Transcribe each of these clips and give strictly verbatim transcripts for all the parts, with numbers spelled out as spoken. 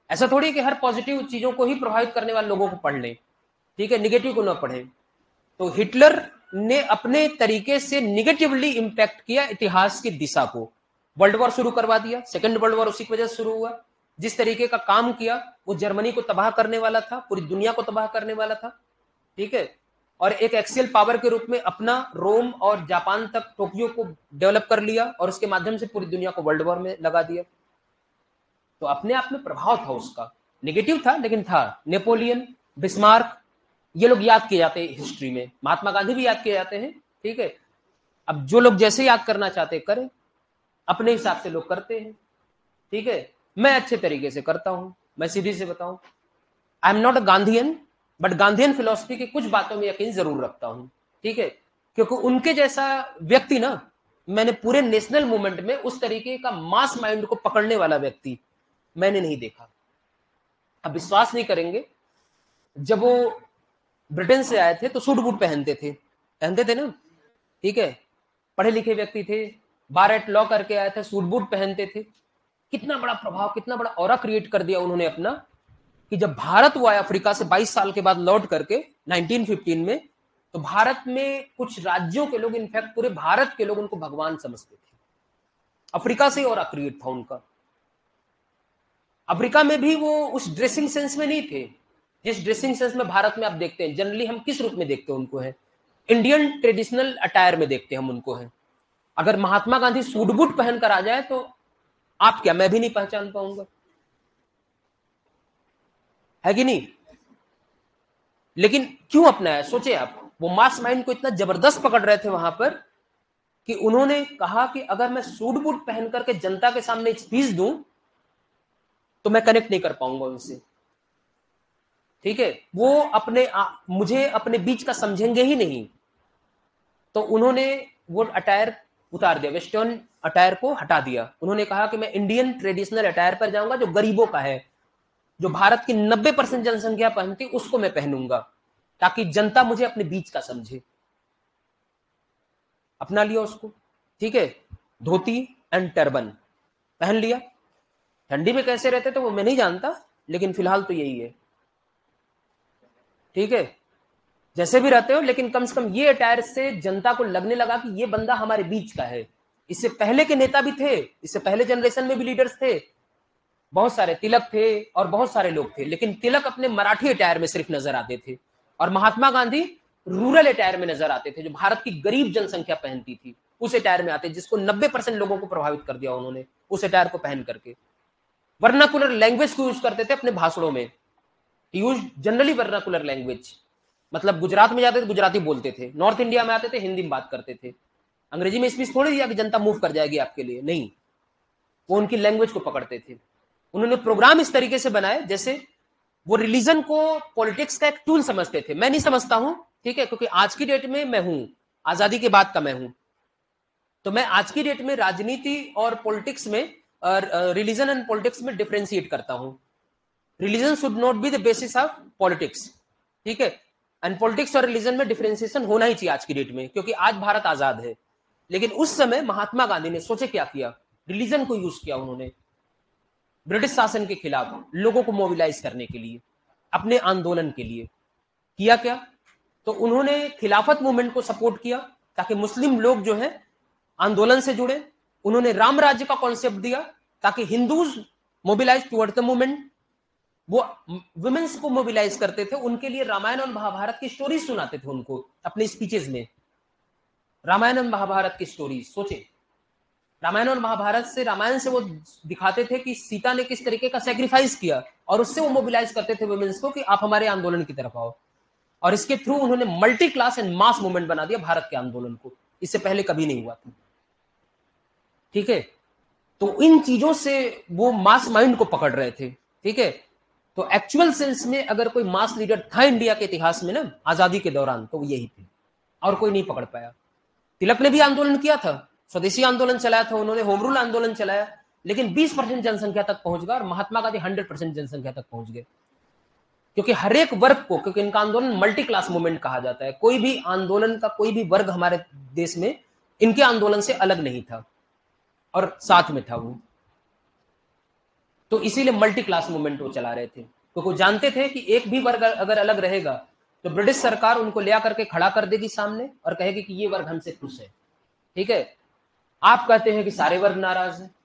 ऐसा थोड़ी कि हर पॉजिटिव चीजों को ही प्रभावित करने वाले लोगों को पढ़ लें, ठीक है, निगेटिव को ना पढ़ें। तो हिटलर ने अपने तरीके से निगेटिवली इंपैक्ट किया इतिहास की दिशा को, वर्ल्ड वॉर शुरू करवा दिया, सेकेंड वर्ल्ड वॉर उसी की वजह से शुरू हुआ। जिस तरीके का काम किया वो जर्मनी को तबाह करने वाला था, पूरी दुनिया को तबाह करने वाला था, ठीक है। और एक एक्सियल पावर के रूप में अपना रोम और जापान तक टोक्यो को डेवलप कर लिया और उसके माध्यम से पूरी दुनिया को वर्ल्ड वॉर में लगा दिया। तो अपने आप में प्रभाव था उसका, नेगेटिव था लेकिन था। नेपोलियन, बिस्मार्क, ये लोग याद किए जाते हैं हिस्ट्री में, महात्मा गांधी भी याद किए जाते हैं, ठीक है। अब जो लोग जैसे याद करना चाहते हैं करें, अपने हिसाब से लोग करते हैं, ठीक है। मैं अच्छे तरीके से करता हूं, मैं सीधी से बताऊं, I am not a Gandhian, but Gandhian philosophy की कुछ बातों में यकीन जरूर रखता हूं, ठीक है। क्योंकि उनके जैसा व्यक्ति ना, मैंने पूरे नेशनल मूवमेंट में उस तरीके का मास माइंड को पकड़ने वाला व्यक्ति मैंने नहीं देखा। अब विश्वास नहीं करेंगे, जब वो ब्रिटेन से आए थे तो सूट बूट पहनते थे, पहनते थे ना, ठीक है, पढ़े लिखे व्यक्ति थे, बार एट लॉ करके आए थे, सूट बूट पहनते थे। कितना बड़ा प्रभाव, कितना बड़ा ऑरा क्रिएट कर दिया उन्होंने अपना, कि जब भारत वो आया अफ्रीका से बाईस साल के बाद लौट करके नाइनटीन फिफ्टीन में, तो भारत में कुछ राज्यों के लोग, इनफैक्ट पूरे भारत के लोग उनको भगवान समझते थे। अफ्रीका से ऑरा क्रिएट था उनका। अफ्रीका में भी वो उस ड्रेसिंग सेंस में नहीं थे जिस ड्रेसिंग सेंस में भारत में आप देखते हैं। जनरली हम किस रूप में देखते हैं उनको, है इंडियन ट्रेडिशनल अटायर में देखते हैं हम उनको, है। अगर महात्मा गांधी सूट बूट पहनकर आ जाए तो आप क्या, मैं भी नहीं पहचान पाऊंगा, है कि नहीं। लेकिन क्यों अपनाया, सोचे आप, वो मास माइंड को इतना जबरदस्त पकड़ रहे थे वहां पर कि उन्होंने कहा कि अगर मैं सूट बूट पहन करके जनता के सामने स्पीच दूं तो मैं कनेक्ट नहीं कर पाऊंगा उनसे, ठीक है। वो अपने आ, मुझे अपने बीच का समझेंगे ही नहीं। तो उन्होंने वो अटायर उतार दिया, वेस्टर्न अटायर को हटा दिया। उन्होंने कहा कि मैं इंडियन ट्रेडिशनल अटायर पर जाऊंगा, जो गरीबों का है, जो भारत की नब्बे परसेंट जनसंख्या पहनती, उसको मैं पहनूंगा, ताकि जनता मुझे अपने बीच का समझे। अपना लिया उसको, ठीक है। धोती एंड टर्बन पहन लिया। ठंडी में कैसे रहते थे वो मैं नहीं जानता, लेकिन फिलहाल तो यही है, ठीक है। जैसे भी रहते हो, लेकिन कम से कम ये अटायर से जनता को लगने लगा कि ये बंदा हमारे बीच का है। इससे पहले के नेता भी थे, इससे पहले जनरेशन में भी लीडर्स थे, बहुत सारे, तिलक थे और बहुत सारे लोग थे, लेकिन तिलक अपने मराठी अटायर में सिर्फ नजर आते थे, और महात्मा गांधी रूरल अटायर में नजर आते थे, जो भारत की गरीब जनसंख्या पहनती थी, उस अटायर में आते, जिसको नब्बे परसेंट लोगों को प्रभावित कर दिया उन्होंने उस अटायर को पहन करके। वर्नाकुलर लैंग्वेज को यूज करते थे अपने भाषणों में, यूज जनरली वर्नाकुलर लैंग्वेज, मतलब गुजरात में जाते थे गुजराती बोलते थे, नॉर्थ इंडिया में आते थे हिंदी में बात करते थे। अंग्रेजी में स्पीच थोड़ी दिया कि जनता मूव कर जाएगी आपके लिए, नहीं, वो उनकी लैंग्वेज को पकड़ते थे। उन्होंने प्रोग्राम इस तरीके से बनाए जैसे वो रिलीजन को पॉलिटिक्स का एक टूल समझते थे। मैं नहीं समझता हूं, ठीक है, क्योंकि आज की डेट में मैं हूं, आजादी के बाद का मैं हूं, तो मैं आज की डेट में राजनीति और पॉलिटिक्स में, रिलीजन एंड पॉलिटिक्स में डिफरेंशिएट करता हूं। Religion should not be the basis of politics, ठीक है, एंड पॉलिटिक्स और रिलीजन में डिफरेंशिएशन होना ही चाहिए आज की डेट में, क्योंकि आज भारत आजाद है। लेकिन उस समय महात्मा गांधी ने सोचे क्या किया, रिलीजन को यूज किया उन्होंने ब्रिटिश शासन के खिलाफ लोगों को मोबिलाइज करने के लिए, अपने आंदोलन के लिए। किया क्या, तो उन्होंने खिलाफत मूवमेंट को सपोर्ट किया ताकि मुस्लिम लोग जो है आंदोलन से जुड़े। उन्होंने राम राज्य का कॉन्सेप्ट दिया ताकि Hindus mobilise toward the movement. वो वुमेन्स को मोबिलाइज करते थे, उनके लिए रामायण और महाभारत की स्टोरी सुनाते थे उनको अपने स्पीचेस में, रामायण और महाभारत की स्टोरी। सोचे, रामायण और महाभारत से, रामायण से वो दिखाते थे कि सीता ने किस तरीके का सेक्रीफाइस किया, और उससे वो मोबिलाइज करते थे वुमेन्स को कि आप हमारे आंदोलन की तरफ आओ। और इसके थ्रू उन्होंने multi class and mass movement बना दिया भारत के आंदोलन को, इससे पहले कभी नहीं हुआ था, ठीक है। तो इन चीजों से वो मास माइंड को पकड़ रहे थे, ठीक है। तो एक्चुअल सेंस में अगर कोई मास लीडर था इंडिया के इतिहास में ना आजादी के दौरान, तो वो यही थे, और कोई नहीं पकड़ पाया। तिलक ने भी आंदोलन किया था, स्वदेशी आंदोलन चलाया था उन्होंने, होम रूल आंदोलन चलाया, लेकिन बीस परसेंट जनसंख्या तक पहुंच गया, और महात्मा गांधी हंड्रेड परसेंट जनसंख्या तक पहुंच गए। क्योंकि हर एक वर्ग को, क्योंकि इनका आंदोलन मल्टी क्लास मूवमेंट कहा जाता है, कोई भी आंदोलन का कोई भी वर्ग हमारे देश में इनके आंदोलन से अलग नहीं था, और साथ में था वो। तो इसीलिए मल्टी क्लास मूवमेंट वो चला रहे थे, तो वो जानते थे कि एक भी वर्ग अगर अलग रहेगा तो ब्रिटिश सरकार उनको ले आकर के खड़ा कर देगी सामने और कहेगी कि ये वर्ग हमसे खुश है। ठीक है, आप कहते हैं कि सारे वर्ग नाराज हैं,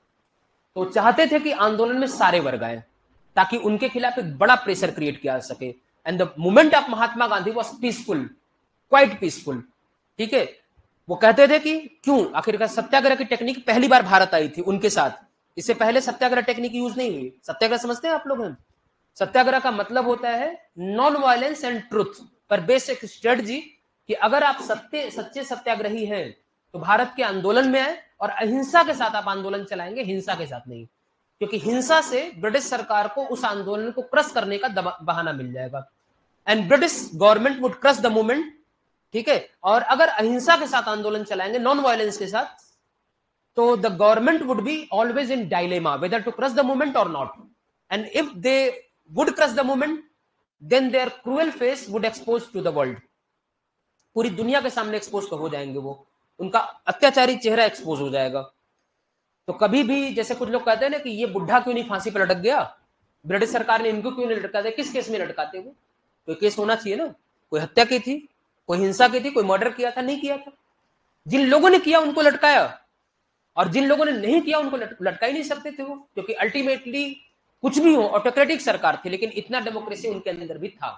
तो चाहते थे कि आंदोलन में सारे वर्ग आए ताकि उनके खिलाफ एक बड़ा प्रेशर क्रिएट किया जा सके। And the movement of Mahatma Gandhi was peaceful, quite peaceful. ठीक है, वो कहते थे कि क्यों, आखिरकार सत्याग्रह की टेक्निक पहली बार भारत आई थी उनके साथ, इससे पहले सत्याग्रह टेक्निक यूज नहीं हुई। सत्याग्रह समझते हैं आप लोग? हैं सत्याग्रह का मतलब होता है नॉन वायलेंस एंड ट्रुथ पर बेसिक स्ट्रेटजी, कि अगर आप सत्य सच्चे सत्याग्रही हैं तो भारत के आंदोलन में आए और अहिंसा के साथ आप आंदोलन चलाएंगे, हिंसा के साथ नहीं, क्योंकि हिंसा से ब्रिटिश सरकार को उस आंदोलन को क्रश करने का बहाना मिल जाएगा and British government would crush the movement. ठीक है, और अगर अहिंसा के साथ आंदोलन चलाएंगे, नॉन वायलेंस के साथ, तो the government would be always in dilemma whether to crush the movement और not. And if they would crush the movement then their cruel face would expose to the world, पूरी दुनिया के सामने expose तो हो जाएंगे, वो उनका अत्याचारी चेहरा एक्सपोज हो जाएगा। तो कभी भी जैसे कुछ लोग कहते हैं ना कि ये बुढ़ा क्यों नहीं फांसी पर लटक गया, ब्रिटिश सरकार ने इनको क्यों नहीं लटकाते, किस केस में लटकाते? वो कोई केस होना चाहिए ना, कोई हत्या की थी, कोई हिंसा की थी, कोई मर्डर किया था, नहीं किया था। जिन लोगों ने किया उनको लटकाया और जिन लोगों ने नहीं किया उनको लटका ही नहीं सकते थे वो, क्योंकि अल्टीमेटली कुछ भी हो ऑटोक्रेटिक सरकार थी, लेकिन इतना डेमोक्रेसी उनके अंदर भी था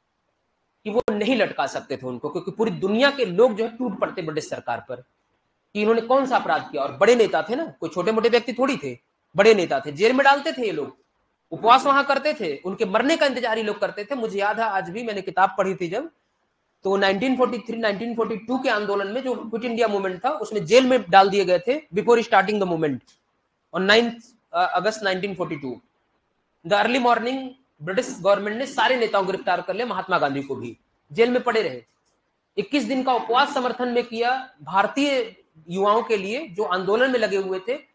कि वो नहीं लटका सकते थे उनको, क्योंकि पूरी दुनिया के लोग जो है टूट पड़ते ब्रिटिश सरकार पर कि इन्होंने कौन सा अपराध किया। और बड़े नेता थे ना, कोई छोटे मोटे व्यक्ति थोड़ी थे, बड़े नेता थे, जेल में डालते थे ये लोग, उपवास वहां करते थे, उनके मरने का इंतजार ही लोग करते थे। मुझे याद है आज भी, मैंने किताब पढ़ी थी जब, तो nineteen forty three nineteen forty two के आंदोलन में जो क्विट इंडिया मूवमेंट था उसमें जेल में डाल दिए गए थे before starting the movement on ninth August nineteen forty two. The early morning British government ने सारे नेताओं को गिरफ्तार कर लिया, महात्मा गांधी को भी, जेल में पड़े रहे। इक्कीस दिन का उपवास समर्थन में किया भारतीय युवाओं के लिए जो आंदोलन में लगे हुए थे,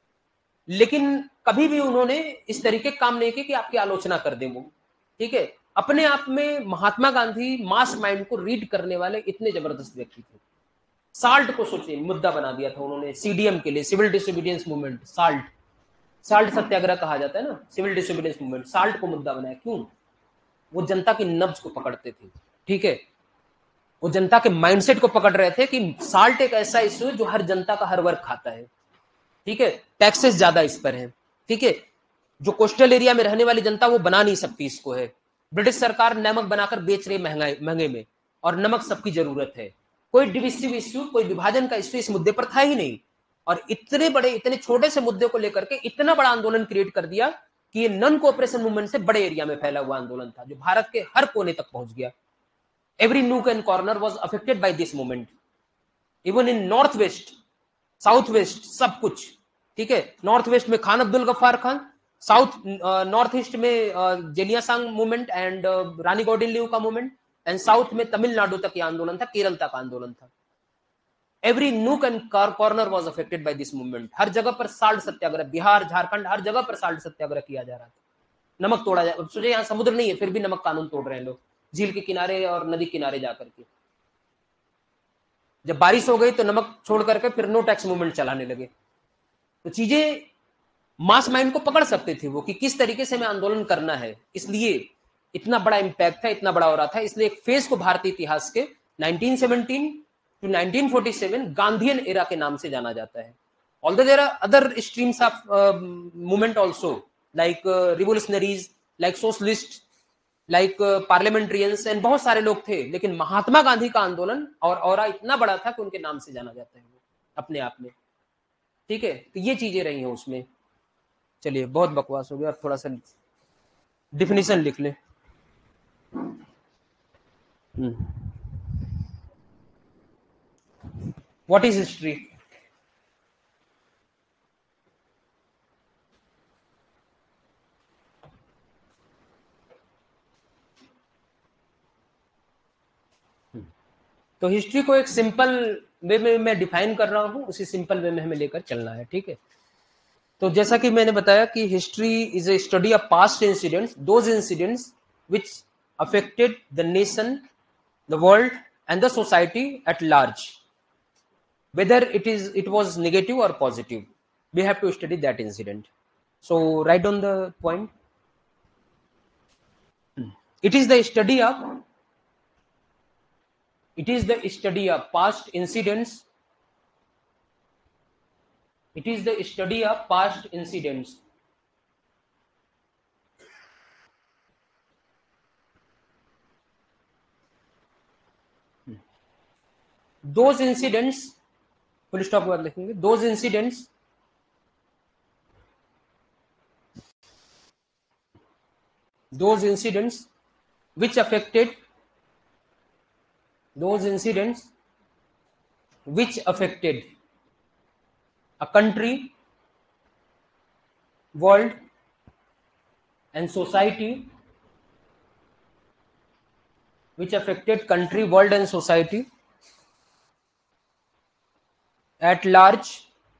लेकिन कभी भी उन्होंने इस तरीके काम नहीं किया कि आपकी आलोचना कर दें वो। ठीक है, अपने आप में महात्मा गांधी मास माइंड को रीड करने वाले इतने जबरदस्त व्यक्ति थे। साल्ट को सोचिए मुद्दा बना दिया था उन्होंने सीडीएम के लिए, civil disobedience movement. Salt salt satyagraha कहा जाता है ना, सिविल डिसोबीडियंस मूवमेंट, साल्ट को मुद्दा बनाया। क्यों? वो जनता की नब्ज को पकड़ते थे। ठीक है, वो जनता के माइंडसेट को पकड़ रहे थे कि साल्ट एक ऐसा इश्यू है जो हर जनता का हर वर्ग खाता है। ठीक है, टैक्सेस ज्यादा इस पर है। ठीक है, जो कोस्टल एरिया में रहने वाली जनता वो बना नहीं सकती इसको है। ब्रिटिश सरकार नमक बनाकर बेच रही महंगाई महंगे में, और नमक सबकी जरूरत है। कोई डिविसिव इश्यू, कोई विभाजन का इश्यू इस मुद्दे पर था ही नहीं। और इतने बड़े इतने छोटे से मुद्दे को लेकर के इतना बड़ा आंदोलन क्रिएट कर दिया कि ये नॉन कोऑपरेशन मूवमेंट से बड़े एरिया में फैला हुआ आंदोलन था जो भारत के हर कोने तक पहुंच गया। Every nook and corner was affected by this movement, even in north west, south west, सब कुछ। ठीक है, नॉर्थ वेस्ट में Khan Abdul Ghaffar Khan, south north east में जेलियासांग मूवमेंट एंड रानी गौडिल्यू का मूवमेंट, एंड साउथ में तमिलनाडु तक ये आंदोलन था, केरल तक आंदोलन था। Every nook and corner was affected by this movement. हर जगह पर साल्ट सत्याग्रह, बिहार झारखंड हर जगह पर साल्ट सत्याग्रह किया जा रहा था। नमक तोड़ा जा, सोचे यहाँ समुद्र नहीं है फिर भी नमक कानून तोड़ रहे हैं लोग, झील के किनारे और नदी किनारे जाकर के। जब बारिश हो गई तो नमक छोड़ करके फिर नो टैक्स मूवमेंट चलाने लगे। तो चीजें मास माइंड को पकड़ सकते थे वो कि किस तरीके से हमें आंदोलन करना है, इसलिए इतना बड़ा इंपैक्ट था, इतना बड़ा हो रहा था। इसलिए एक फेज को भारतीय इतिहास के nineteen seventeen to nineteen forty seven Gandhian era के नाम से जाना जाता है। Although there are other streams of movement also, like revolutionaries, like socialist, like parliamentarians and बहुत सारे लोग थे, लेकिन महात्मा गांधी का आंदोलन और औरा इतना बड़ा था कि उनके नाम से जाना जाता है वो अपने आप में। ठीक है, तो ये चीजें रही हैं उसमें। चलिए बहुत बकवास हो गया, अब थोड़ा सा डिफिनीशन लिख ले। What is history? तो हिस्ट्री को एक सिंपल वे में मैं डिफाइन कर रहा हूं, उसी सिंपल वे में हमें लेकर चलना है। ठीक है, तो जैसा कि मैंने बताया कि history is a study of past incidents, those incidents which affected the nation, the world and the society at large, whether it is it was negative or positive, we have to study that incident. So write down the point. It is the study of it is the study of past incidents. It is the study of past incidents. Those incidents, full stop के बाद लिखेंगे, those incidents those incidents which affected those incidents which affected a country, world and society which affected country, world and society at large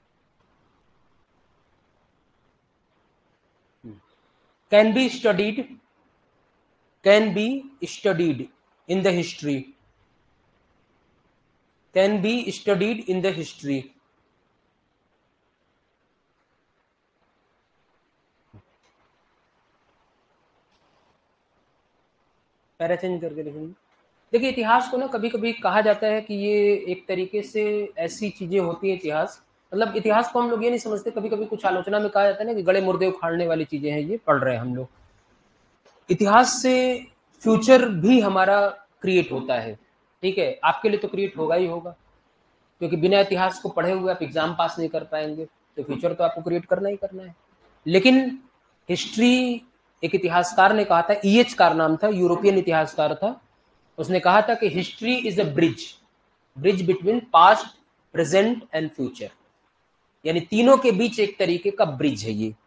can be studied can be studied in the history can be studied in the history. Para change करके लिखेंगे. देखिए, इतिहास को ना कभी कभी कहा जाता है कि ये एक तरीके से ऐसी चीजें होती है इतिहास, मतलब इतिहास को हम लोग ये नहीं समझते. कभी कभी कुछ आलोचना में कहा जाता है ना कि गड़े मुर्दे उखाड़ने वाली चीजें हैं, ये पढ़ रहे हैं हम लोग. इतिहास से फ्यूचर भी हमारा क्रिएट होता है. ठीक है, आपके लिए तो क्रिएट होगा ही होगा, क्योंकि बिना इतिहास को पढ़े हुए आप एग्जाम पास नहीं कर पाएंगे, तो फ्यूचर तो आपको क्रिएट करना ही करना है. लेकिन हिस्ट्री, एक इतिहासकार ने कहा था, ईएच कार नाम था, यूरोपियन इतिहासकार था, उसने कहा था कि history is a bridge bridge between past, present and future. यानी तीनों के बीच एक तरीके का ब्रिज है ये.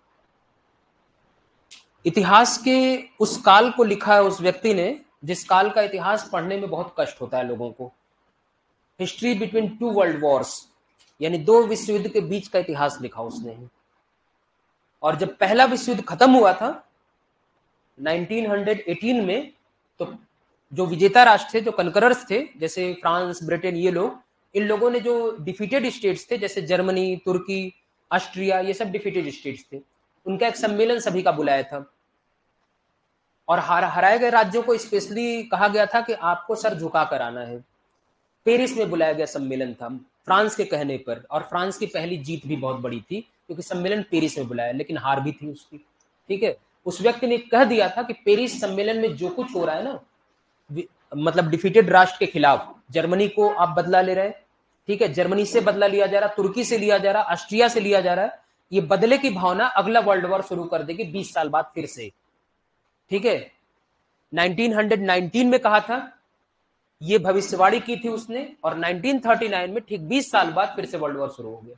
इतिहास के उस काल को लिखा है उस व्यक्ति ने जिस काल का इतिहास पढ़ने में बहुत कष्ट होता है लोगों को. History between two world wars, यानी दो विश्व युद्ध के बीच का इतिहास लिखा उसने. और जब पहला विश्व युद्ध खत्म हुआ था नाइनटीन एटीन में, तो जो विजेता राष्ट्र थे, जो कनकरर्स थे, जैसे फ्रांस, ब्रिटेन, ये लोग, इन लोगों ने जो डिफीटेड स्टेट्स थे, जैसे जर्मनी, तुर्की, ऑस्ट्रिया, ये सब डिफीटेड स्टेट्स थे, उनका एक सम्मेलन सभी का बुलाया था. और हर हराए गए राज्यों को स्पेशली कहा गया था कि आपको सर झुका कर आना है. पेरिस में बुलाया गया सम्मेलन था फ्रांस के कहने पर, और फ्रांस की पहली जीत भी बहुत बड़ी थी क्योंकि सम्मेलन पेरिस में बुलाया, लेकिन हार भी थी उसकी. ठीक है, उस व्यक्ति ने कह दिया था कि पेरिस सम्मेलन में जो कुछ हो रहा है ना, मतलब डिफीटेड राष्ट्र के खिलाफ, जर्मनी को आप बदला ले रहे हैं, ठीक है, जर्मनी से बदला लिया जा रहा, तुर्की से लिया जा रहा, ऑस्ट्रिया से लिया जा रहा है, ये बदले की भावना अगला वर्ल्ड वॉर शुरू कर देगी बीस साल बाद फिर से. ठीक है, नाइनटीन नाइनटीन में कहा था, ये भविष्यवाणी की थी उसने, और नाइनटीन थर्टी नाइन में ठीक बीस साल बाद फिर से वर्ल्ड वॉर शुरू हो गया.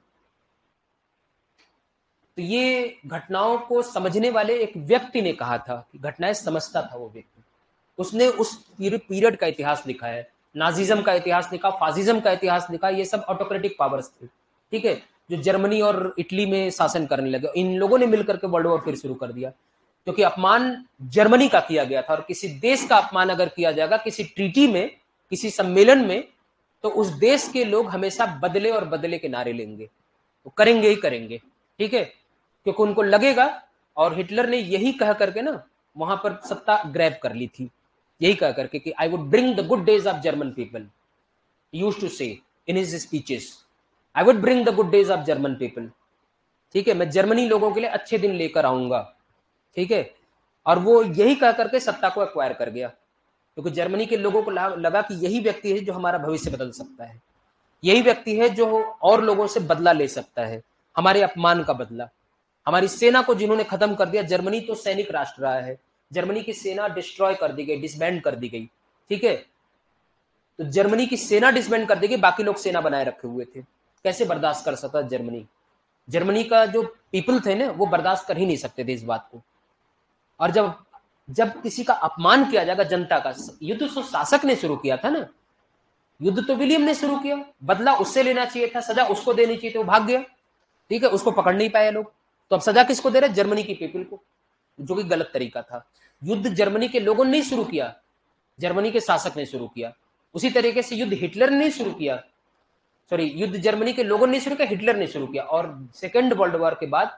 तो ये घटनाओं को समझने वाले एक व्यक्ति ने कहा था कि घटनाएं समझता था वो व्यक्ति. उसने उस पीरियड का इतिहास लिखा है, नाजिज्म का इतिहास लिखा, फासिज्म का इतिहास लिखा. ये सब ऑटोक्रेटिक पावर्स थे, ठीक है, जो जर्मनी और इटली में शासन करने लगे. इन लोगों ने मिलकर के वर्ल्ड वॉर फिर शुरू कर दिया, क्योंकि अपमान जर्मनी का किया गया था. और किसी देश का अपमान अगर किया जाएगा किसी ट्रीटी में, किसी सम्मेलन में, तो उस देश के लोग हमेशा बदले और बदले के नारे लेंगे, वो करेंगे ही करेंगे. ठीक है, क्योंकि उनको लगेगा, और हिटलर ने यही कह करके ना वहां पर सत्ता ग्रैब कर ली थी, यही कह करके कि I would bring the good days of German people, used to say in his speeches, I would bring the good days of German people. ठीक है, मैं जर्मनी लोगों के लिए अच्छे दिन लेकर आऊंगा. ठीक है, और वो यही कह करके सत्ता को एक्वायर कर गया, क्योंकि तो जर्मनी के लोगों को लगा कि यही व्यक्ति है जो हमारा भविष्य बदल सकता है, यही व्यक्ति है जो और लोगों से बदला ले सकता है, हमारे अपमान का बदला. हमारी सेना को जिन्होंने खत्म कर दिया, जर्मनी तो सैनिक राष्ट्र रहा है, जर्मनी की सेना डिस्ट्रॉय कर दी गई, डिसबैंड कर दी गई. ठीक है, तो जर्मनी की सेना डिसबैंड कर दी गई, बाकी लोग सेना बनाए रखे हुए थे. कैसे बर्दाश्त कर सकता जर्मनी? जर्मनी का जो पीपल थे ना, वो बर्दाश्त कर ही नहीं सकते थे इस बात को. और जब जब किसी का अपमान किया जाएगा जनता का, युद्ध तो शासक ने शुरू किया था ना, युद्ध तो विलियम ने शुरू किया, बदला उससे लेना चाहिए था, सजा उसको देनी चाहिए थी, वो भाग गया. ठीक है, उसको पकड़ नहीं पाए लोग, तो अब सजा किसको दे रहे? जर्मनी की पीपल को, जो कि गलत तरीका था. युद्ध जर्मनी के लोगों ने नहीं शुरू किया, जर्मनी के शासक ने शुरू किया. उसी तरीके से युद्ध हिटलर ने शुरू किया, सॉरी युद्ध जर्मनी के लोगों ने शुरू किया, हिटलर ने शुरू किया. और सेकेंड वर्ल्ड वॉर के बाद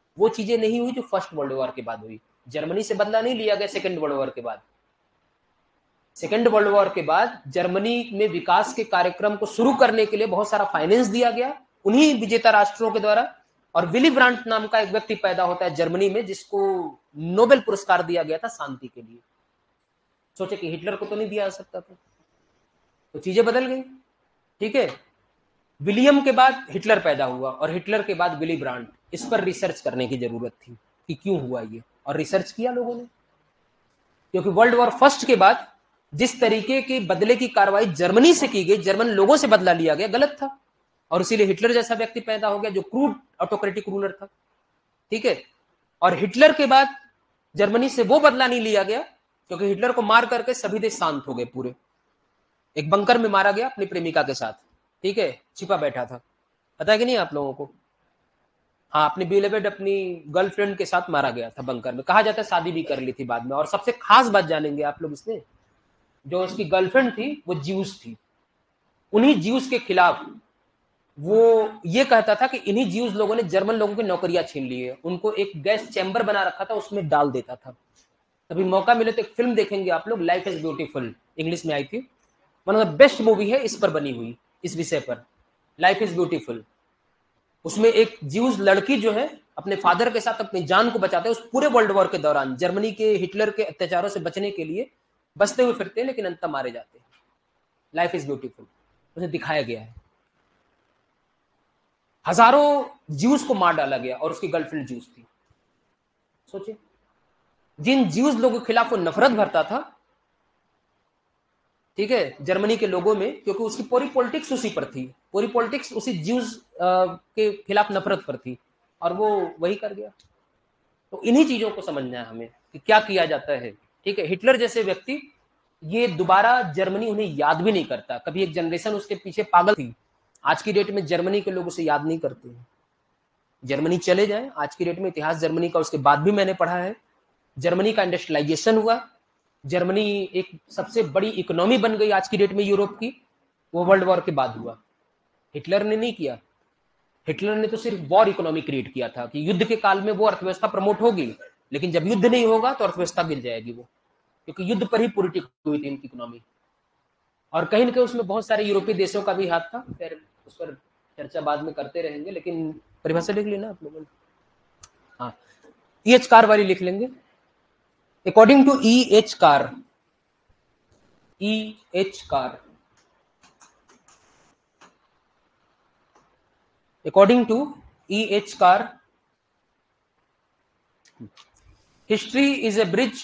वो चीजें नहीं हुई जो फर्स्ट वर्ल्ड वॉर के बाद हुई। जर्मनी से बदला नहीं लिया गया सेकेंड वर्ल्ड वॉर के बाद। सेकेंड वर्ल्ड वॉर के बाद जर्मनी में विकास के कार्यक्रम को शुरू करने के लिए बहुत सारा फाइनेंस दिया गया उन्हीं विजेता राष्ट्रों के द्वारा। और विली ब्रांट नाम का एक व्यक्ति पैदा होता है जर्मनी में, जिसको नोबेल पुरस्कार दिया गया था शांति के लिए। सोचे कि हिटलर को तो नहीं दिया जा सकता था, तो चीजें बदल गई। ठीक है, विलियम के बाद हिटलर पैदा हुआ और हिटलर के बाद विली ब्रांट। इस पर रिसर्च करने की जरूरत थी कि क्यों हुआ ये, और रिसर्च किया लोगों ने। क्योंकि वर्ल्ड वॉर फर्स्ट के बाद जिस तरीके की बदले की कार्रवाई जर्मनी से की गई, जर्मन लोगों से बदला लिया गया, गलत था। और इसीलिए हिटलर जैसा व्यक्ति पैदा हो गया जो क्रूड ऑटोक्रेटिक रूलर था। ठीक है, और हिटलर के बाद जर्मनी से वो बदला नहीं लिया गया, क्योंकि हिटलर को मार करके सभी देश शांत हो गए पूरे। एक बंकर में मारा गया अपनी प्रेमिका के साथ, ठीक है, छिपा बैठा था, पता है कि नहीं आप लोगों को? हाँ, अपनी बिलेवेड अपनी गर्लफ्रेंड के साथ मारा गया था बंकर में। कहा जाता है शादी भी कर ली थी बाद में। और सबसे खास बात जानेंगे आप लोग इसमें, जो उसकी गर्लफ्रेंड थी वो ज्यूस थी। उन्हीं ज्यूस के खिलाफ वो ये कहता था कि इन्हीं ज्यूस लोगों ने जर्मन लोगों की नौकरियां छीन ली है। उनको एक गैस चैम्बर बना रखा था, उसमें डाल देता था। कभी मौका मिले तो एक फिल्म देखेंगे आप लोग, लाइफ इज ब्यूटीफुल, इंग्लिश में आई थी। One of the best movie है इस पर बनी हुई, इस विषय पर, लाइफ इज ब्यूटीफुल। उसमें एक ज्यूस लड़की जो है अपने फादर के साथ अपनी जान को बचाते हैं उस पूरे वर्ल्ड वॉर के दौरान, जर्मनी के हिटलर के अत्याचारों से बचने के लिए बचते हुए फिरते हैं, लेकिन अंत मारे जाते हैं। लाइफ इज ब्यूटीफुल उसे दिखाया गया है। हजारों ज्यूस को मार डाला गया और उसकी गर्लफ्रेंड ज्यूस थी। सोचिए, जिन ज्यूस लोगों के खिलाफ वो नफरत भरता था, ठीक है, जर्मनी के लोगों में, क्योंकि उसकी पूरी पॉलिटिक्स उसी पर थी, पूरी पॉलिटिक्स उसी ज्यूस के खिलाफ नफरत पर थी, और वो वही कर गया। तो इन्हीं चीजों को समझना है हमें कि क्या किया जाता है। ठीक है, हिटलर जैसे व्यक्ति, ये दोबारा जर्मनी उन्हें याद भी नहीं करता। कभी एक जनरेशन उसके पीछे पागल थी, आज की डेट में जर्मनी के लोग उसे याद नहीं करते हैं। जर्मनी चले जाए, आज की डेट में इतिहास जर्मनी का उसके बाद भी मैंने पढ़ा है। जर्मनी का इंडस्ट्रियलाइजेशन हुआ, जर्मनी एक सबसे बड़ी इकोनॉमी बन गई आज की डेट में यूरोप की, वो वर्ल्ड वॉर के बाद हुआ। हिटलर ने नहीं किया। हिटलर ने तो सिर्फ वॉर इकोनॉमी क्रिएट किया था कि युद्ध के काल में वो अर्थव्यवस्था प्रमोट होगी, लेकिन जब युद्ध नहीं होगा तो अर्थव्यवस्था गिर जाएगी वो, क्योंकि युद्ध पर ही पूरी टिकी हुई थी इनकी इकोनॉमी। और कहीं ना कहीं उसमें बहुत सारे यूरोपीय देशों का भी हाथ था। फिर उस पर चर्चा बाद में करते रहेंगे, लेकिन परिभाषा लिख लेना आप लोगों ने। हाँ, ई एच कार वाली लिख लेंगे। According to E H Carr, E H Carr, according to E H Carr, history is a bridge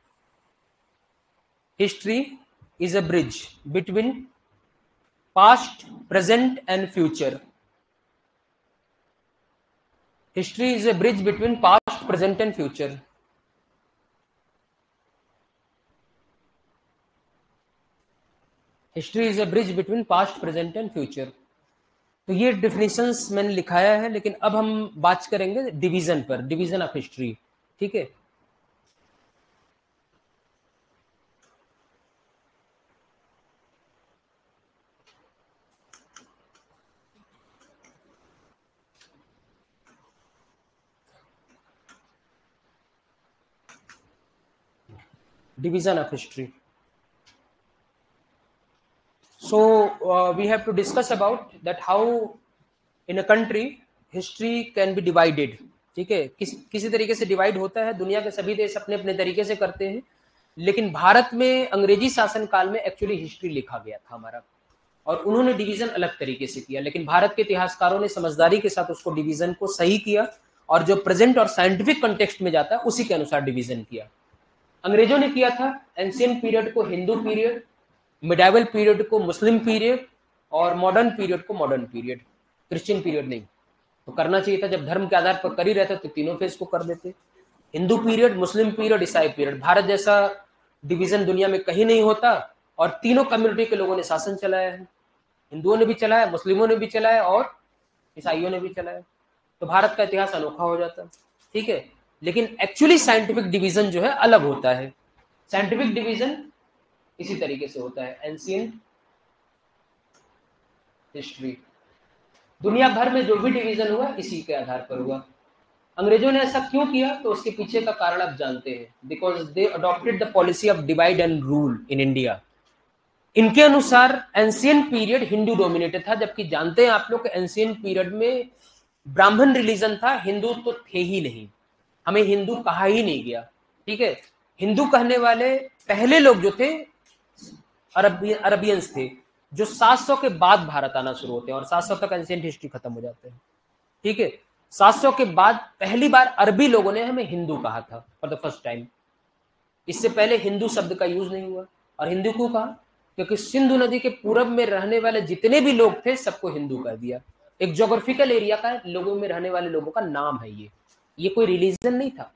history is a bridge between past, present and future. History is a bridge between past, present and future. History is a bridge between past, present and future. तो ये definitions मैंने लिखाया है, लेकिन अब हम बात करेंगे डिवीजन पर, डिवीजन ऑफ हिस्ट्री। ठीक है, division of history. So uh, we have to discuss about that how in a country history can be divided. ठीक है, किस किसी तरीके से डिवाइड होता है। दुनिया के सभी देश अपने अपने तरीके से करते हैं, लेकिन भारत में अंग्रेजी शासन काल में एक्चुअली हिस्ट्री लिखा गया था हमारा, और उन्होंने डिवीजन अलग तरीके से किया। लेकिन भारत के इतिहासकारों ने समझदारी के साथ उसको डिवीजन को सही किया, और जो प्रेजेंट और साइंटिफिक कंटेक्स्ट में जाता है उसी के अनुसार डिवीजन किया। अंग्रेजों ने किया था एंशियंट पीरियड को हिंदू पीरियड, मिडाइवल पीरियड को मुस्लिम पीरियड, और मॉडर्न पीरियड को मॉडर्न पीरियड, क्रिश्चियन पीरियड नहीं। तो करना चाहिए था, जब धर्म के आधार पर कर ही रहते तो तीनों फेज को कर देते, हिंदू पीरियड, मुस्लिम पीरियड, ईसाई पीरियड। भारत जैसा डिवीजन दुनिया में कहीं नहीं होता, और तीनों कम्युनिटी के लोगों ने शासन चलाया है। हिंदुओं ने भी चलाया, मुस्लिमों ने भी चलाया, और ईसाइयों ने भी चलाया। तो भारत का इतिहास अनोखा हो जाता। ठीक है, लेकिन एक्चुअली साइंटिफिक डिवीजन जो है अलग होता है। साइंटिफिक डिवीजन इसी तरीके से होता है, एंशिएंट हिस्ट्री। दुनिया भर में जो भी डिवीजन हुआ इसी के आधार पर हुआ। अंग्रेजों ने ऐसा क्यों किया, तो उसके पीछे का कारण आप जानते हैं, because they adopted the policy of divide and rule in India. इनके अनुसार एंशियंट पीरियड हिंदू डोमिनेटेड था, जबकि जानते हैं आप लोग एंशियंट पीरियड में ब्राह्मण रिलीजन था, हिंदू तो थे ही नहीं, हमें हिंदू कहा ही नहीं गया। ठीक है, हिंदू कहने वाले पहले लोग जो थे अरबी अरबियंस थे, जो सात सौ के बाद भारत आना शुरू होते हैं और सात सौ तक एंशियंट हिस्ट्री खत्म हो जाते हैं। ठीक है, सात सौ के बाद पहली बार अरबी लोगों ने हमें हिंदू कहा था फॉर द फर्स्ट टाइम। इससे पहले हिंदू शब्द का यूज नहीं हुआ। और हिंदू क्यों कहा, क्योंकि सिंधु नदी के पूरब में रहने वाले जितने भी लोग थे सबको हिंदू कह दिया। एक जोग्राफिकल एरिया का लोगों में रहने वाले लोगों का नाम है ये ये कोई रिलीजन नहीं था।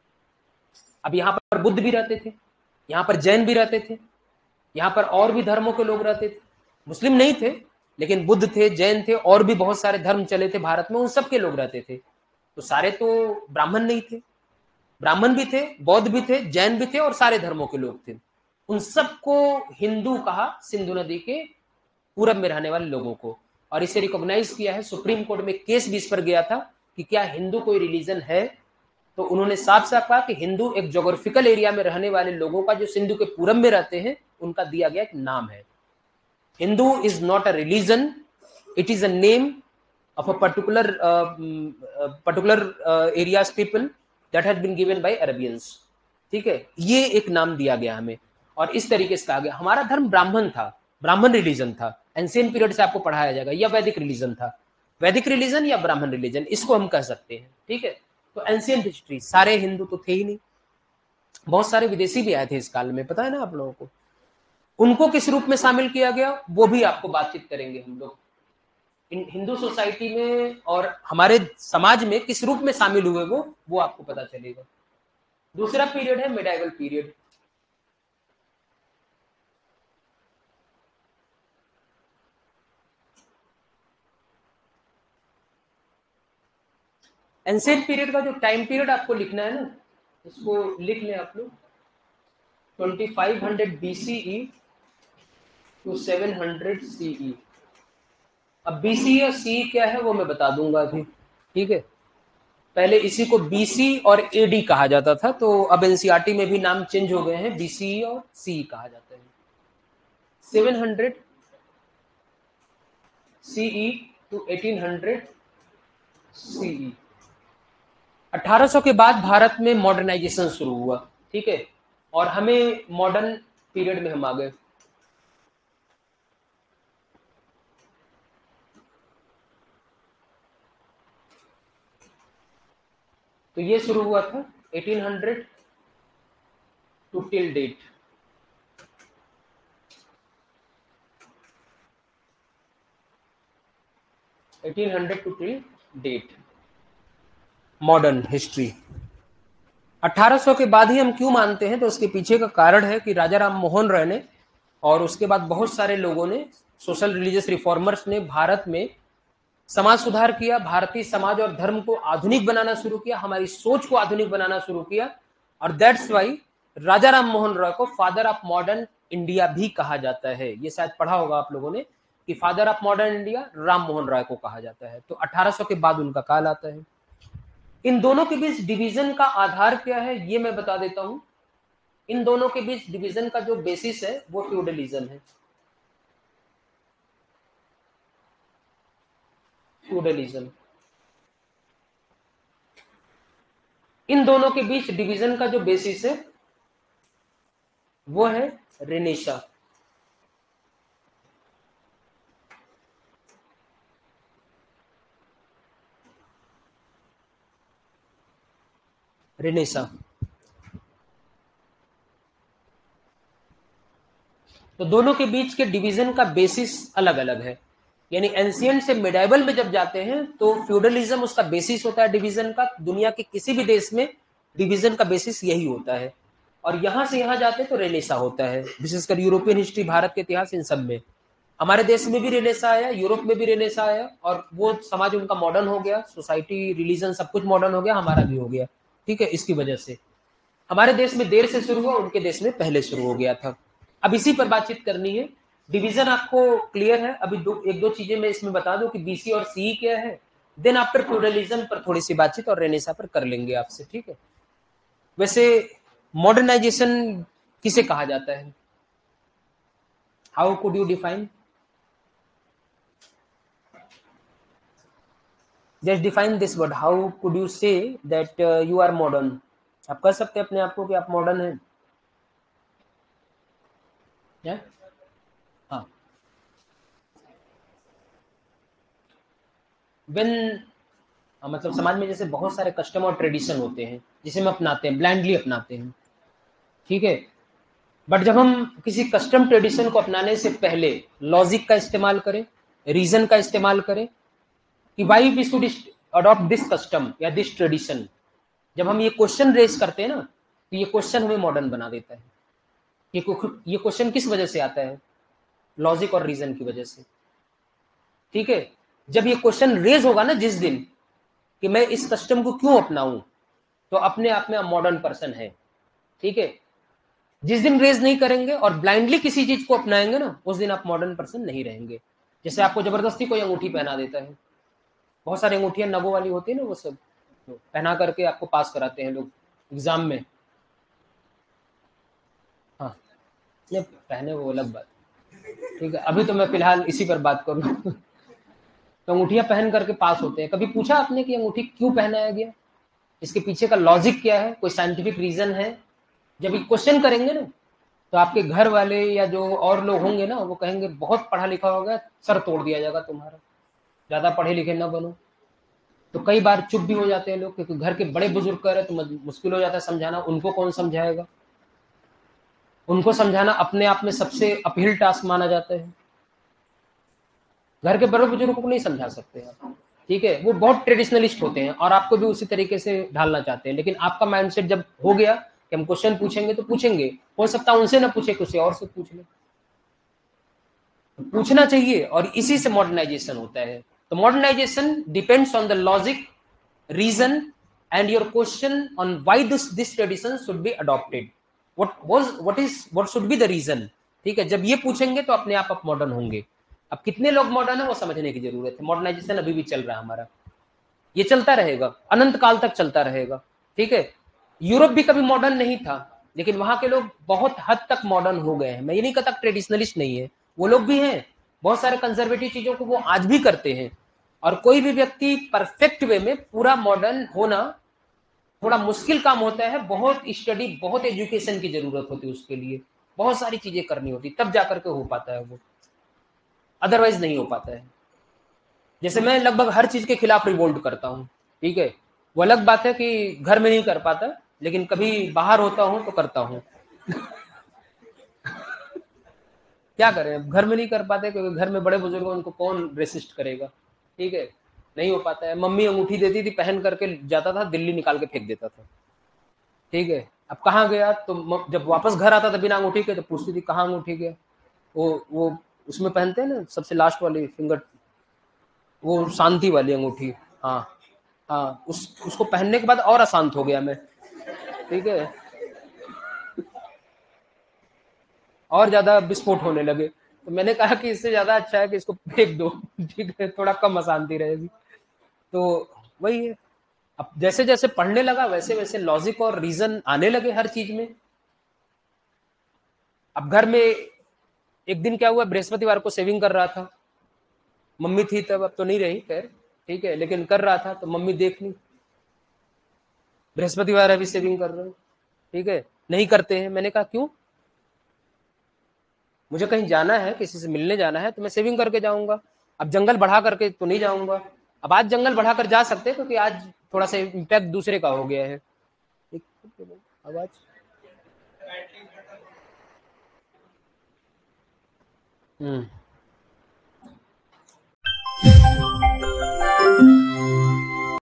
अब यहाँ पर बुद्ध भी रहते थे, यहाँ पर जैन भी रहते थे, यहाँ पर और भी धर्मों के लोग रहते थे, मुस्लिम नहीं थे लेकिन बुद्ध थे, जैन थे, और भी बहुत सारे धर्म चले थे भारत में, उन सब के लोग रहते थे। तो सारे तो ब्राह्मण नहीं थे, ब्राह्मण भी थे, बौद्ध भी थे, जैन भी थे, और सारे धर्मों के लोग थे। उन सबको हिंदू कहा, सिंधु नदी के पूरब में रहने वाले लोगों को। और इसे रिकॉग्नाइज किया है, सुप्रीम कोर्ट में केस भी इस पर गया था कि क्या हिंदू कोई रिलीजन है, तो उन्होंने साफ साफ कहा कि हिंदू एक जोग्राफिकल एरिया में रहने वाले लोगों का जो सिंधु के पूरब में रहते हैं उनका दिया गया एक नाम है। Hindu is not a religion, it is a name of a particular uh, uh, particular uh, areas people that had been given by Arabians। ठीक है, ये एक नाम दिया गया हमें और इस तरीके से कहा गया। हमारा धर्म ब्राह्मण था, ब्राह्मण रिलीजन था, एंशियंट पीरियड से आपको पढ़ाया जाएगा, या वैदिक रिलीजन था, वैदिक रिलीजन या ब्राह्मण रिलीजन इसको हम कह सकते हैं। ठीक है, तो एंशियंट हिस्ट्री, सारे हिंदू तो थे ही नहीं, बहुत सारे विदेशी भी आए थे इस काल में, पता है ना आप लोगों को। उनको किस रूप में शामिल किया गया वो भी आपको बातचीत करेंगे हम लोग। हिंदू सोसाइटी में और हमारे समाज में किस रूप में शामिल हुए वो वो आपको पता चलेगा। दूसरा पीरियड है मिडाइवल पीरियड। एंशिएंट पीरियड का जो टाइम पीरियड आपको लिखना है ना, इसको लिख लें आप लोग, पच्चीस सौ बीसीई टू सात सौ सीई। अब बीसी और सी क्या है वो मैं बता दूंगा अभी। ठीक है, पहले इसी को बीसी और एडी कहा जाता था, तो अब एनसीईआरटी में भी नाम चेंज हो गए हैं, बीसी और सी कहा जाता है। सात सौ सीई टू अठारह सौ सीई। अठारह सौ के बाद भारत में मॉडर्नाइजेशन शुरू हुआ। ठीक है, और हमें मॉडर्न पीरियड में हम आ गए। तो ये शुरू हुआ था अठारह सौ टू टिल डेट। अठारह सौ two till date modern history. अठारह सौ के बाद ही हम क्यों मानते हैं, तो उसके पीछे का कारण है कि राजा राम मोहन राय ने और उसके बाद बहुत सारे लोगों ने, सोशल रिलीजियस रिफॉर्मर्स ने भारत में समाज सुधार किया, भारतीय समाज और धर्म को आधुनिक बनाना शुरू किया, हमारी सोच को आधुनिक बनाना शुरू किया। और दैट्स वाई राजा राम मोहन राय को फादर ऑफ मॉडर्न इंडिया भी कहा जाता है। ये शायद पढ़ा होगा आप लोगों ने कि father of modern India Ram Mohan Roy को कहा जाता है। तो अठारह सौ के बाद उनका काल आता है। इन दोनों के बीच डिवीजन का आधार क्या है ये मैं बता देता हूं। इन दोनों के बीच डिवीजन का जो बेसिस है वो फ्यूडलिज्म है। फ्यूडलिज्म, इन दोनों के बीच डिवीजन का जो बेसिस है वो है रेनेसा। रेनेसा तो दोनों के बीच के डिवीजन का बेसिस अलग अलग है। यानी एंशिएंट से मिडाइवल में जब जाते हैं तो फ्यूडलिज्म उसका बेसिस होता है डिवीजन का। दुनिया के किसी भी देश में डिवीजन का बेसिस यही होता है। और यहां से यहां जाते तो रेनेसा होता है, विशेषकर यूरोपियन हिस्ट्री, भारत के इतिहास, इन सब में। हमारे देश में भी रेनेसा आया, यूरोप में भी रेनेसा आया, और वो समाज उनका मॉडर्न हो गया, सोसाइटी, रिलीजन सब कुछ मॉडर्न हो गया, हमारा भी हो गया। ठीक है, इसकी वजह से हमारे देश में देर से शुरू हुआ, उनके देश में पहले शुरू हो गया था। अब इसी पर बातचीत करनी है। डिवीजन आपको क्लियर है? अभी दो एक दो चीजें मैं इसमें बता दूं कि बीसी और सी क्या है देन आफ्टर प्लूरलिज्म पर थोड़ी सी बातचीत और रेनेसा पर कर लेंगे आपसे, ठीक है। वैसे मॉडर्नाइजेशन किसे कहा जाता है? How could you define? Just define this word, how could you say that you are modern? आप कह सकते हैं अपने आप को कि आप मॉडर्न हैं? yeah? हाँ, व्हेन मतलब समाज में जैसे बहुत सारे कस्टम और ट्रेडिशन होते हैं जिसे हम अपनाते हैं, ब्लाइंडली अपनाते हैं, ठीक है। बट जब हम किसी कस्टम ट्रेडिशन को अपनाने से पहले लॉजिक का इस्तेमाल करें, रीजन का इस्तेमाल करें कि why we should adopt this custom या दिस ट्रेडिशन, जब हम ये क्वेश्चन रेज करते हैं ना, तो ये क्वेश्चन हमें मॉडर्न बना देता है। ये ये क्वेश्चन किस वजह से आता है? लॉजिक और रीजन की वजह से, ठीक है। जब ये क्वेश्चन रेज होगा ना जिस दिन कि मैं इस कस्टम को क्यों अपनाऊं, तो अपने आप में आप मॉडर्न पर्सन है, ठीक है। जिस दिन रेज नहीं करेंगे और ब्लाइंडली किसी चीज को अपनाएंगे ना, उस दिन आप मॉडर्न पर्सन नहीं रहेंगे। जैसे आपको जबरदस्ती कोई अंगूठी पहना देता है, बहुत सारी अंगूठियां नगों वाली होती है ना, वो सब पहना करके आपको पास कराते हैं लोग एग्जाम में। हाँ, ये पहने वो अलग बात, ठीक है। अभी तो मैं फिलहाल इसी पर बात करूँ तो अंगूठियां पहन करके पास होते हैं। कभी पूछा आपने कि अंगूठी क्यों पहनाया गया? इसके पीछे का लॉजिक क्या है? कोई साइंटिफिक रीजन है? जब ये क्वेश्चन करेंगे ना, तो आपके घर वाले या जो और लोग होंगे ना, वो कहेंगे बहुत पढ़ा लिखा हो गया, सर तोड़ दिया जाएगा तुम्हारा, ज्यादा पढ़े लिखे ना बनो। तो कई बार चुप भी हो जाते हैं लोग, क्योंकि घर के बड़े बुजुर्ग कह रहे तो मुश्किल हो जाता है समझाना। उनको कौन समझाएगा? उनको समझाना अपने आप में सबसे अपहिल टास्क माना जाता है। घर के बड़े बुजुर्गों को नहीं समझा सकते आप, ठीक है। वो बहुत ट्रेडिशनलिस्ट होते हैं और आपको भी उसी तरीके से ढालना चाहते हैं। लेकिन आपका माइंडसेट जब हो गया कि हम क्वेश्चन पूछेंगे तो पूछेंगे, हो सकता है उनसे ना पूछे, किसी और से पूछ ले, पूछना चाहिए। और इसी से मॉडर्नाइजेशन होता है। तो modernisation depends on the logic, reason and your question on why this this tradition should be adopted, what was what is what should be the reason, ठीक है। जब ये पूछेंगे तो अपने आप आप मॉडर्न होंगे। अब कितने लोग मॉडर्न है वो समझने की जरूरत है। मॉडर्नाइजेशन अभी भी चल रहा है हमारा, ये चलता रहेगा, अनंत काल तक चलता रहेगा, ठीक है। यूरोप भी कभी मॉडर्न नहीं था, लेकिन वहां के लोग बहुत हद तक मॉडर्न हो गए हैं। मैं ये नहीं कहता ट्रेडिशनलिस्ट नहीं है, वो लोग भी हैं। बहुत सारे कंजर्वेटिव चीजों को वो आज भी करते हैं। और कोई भी व्यक्ति परफेक्ट वे में पूरा मॉडर्न होना थोड़ा मुश्किल काम होता है। बहुत स्टडी, बहुत एजुकेशन की जरूरत होती है उसके लिए, बहुत सारी चीजें करनी होती, तब जाकर के हो पाता है वो, अदरवाइज नहीं हो पाता है। जैसे मैं लगभग हर चीज के खिलाफ रिवोल्ट करता हूँ, ठीक है। वो अलग बात है कि घर में नहीं कर पाता, लेकिन कभी बाहर होता हूँ तो करता हूँ। क्या करें, घर में नहीं कर पाते क्योंकि घर में बड़े बुजुर्ग, उनको कौन रेसिस्ट करेगा, ठीक है। नहीं हो पाता है। मम्मी अंगूठी देती थी, पहन करके जाता था, दिल्ली निकाल के फेंक देता था, ठीक है। अब कहाँ गया, तो जब वापस घर आता था बिना अंगूठी के, तो पूछती थी कहाँ अंगूठी गया। वो वो उसमें पहनते हैं ना सबसे लास्ट वाली फिंगर, वो शांति वाली अंगूठी। हाँ हाँ, उस उसको पहनने के बाद और अशांत हो गया मैं, ठीक है। और ज्यादा विस्फोट होने लगे। तो मैंने कहा कि इससे ज्यादा अच्छा है कि इसको फेंक दो, ठीक है, थोड़ा कम अशांति रहेगी। तो वही है। अब जैसे जैसे पढ़ने लगा वैसे वैसे लॉजिक और रीजन आने लगे हर चीज में। अब घर में एक दिन क्या हुआ, बृहस्पतिवार को सेविंग कर रहा था, मम्मी थी तब, अब तो नहीं रही खैर, ठीक है, लेकिन कर रहा था तो मम्मी देख ली, बृहस्पतिवार अभी सेविंग कर रहे हो, ठीक है। नहीं करते हैं। मैंने कहा क्यों? मुझे कहीं जाना है, किसी से मिलने जाना है, तो मैं सेविंग करके जाऊंगा। अब जंगल बढ़ा करके तो नहीं जाऊंगा। अब आज जंगल बढ़ा कर जा सकते हैं क्योंकि आज थोड़ा सा इम्पैक्ट दूसरे का हो गया है। आवाज हम्म